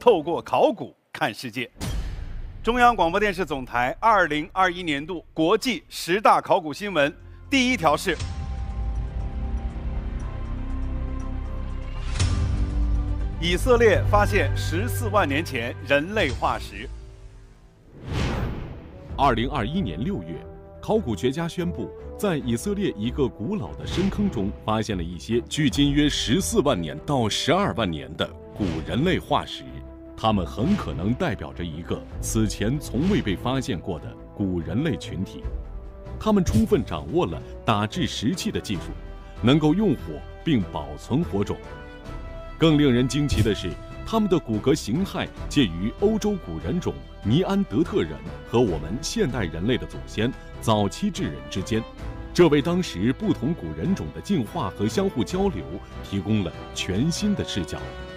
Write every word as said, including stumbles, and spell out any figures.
透过考古看世界。中央广播电视总台二零二一年度国际十大考古新闻，第一条是：以色列发现十四万年前人类化石。 二零二一年六月，考古学家宣布，在以色列一个古老的深坑中发现了一些距今约十四万年到十二万年的古人类化石，它们很可能代表着一个此前从未被发现过的古人类群体。他们充分掌握了打制石器的技术，能够用火并保存火种。更令人惊奇的是，他们的骨骼形态介于欧洲古人种尼安德特人和我们现代人类的祖先早期智人之间，这为当时不同古人种的进化和相互交流提供了全新的视角。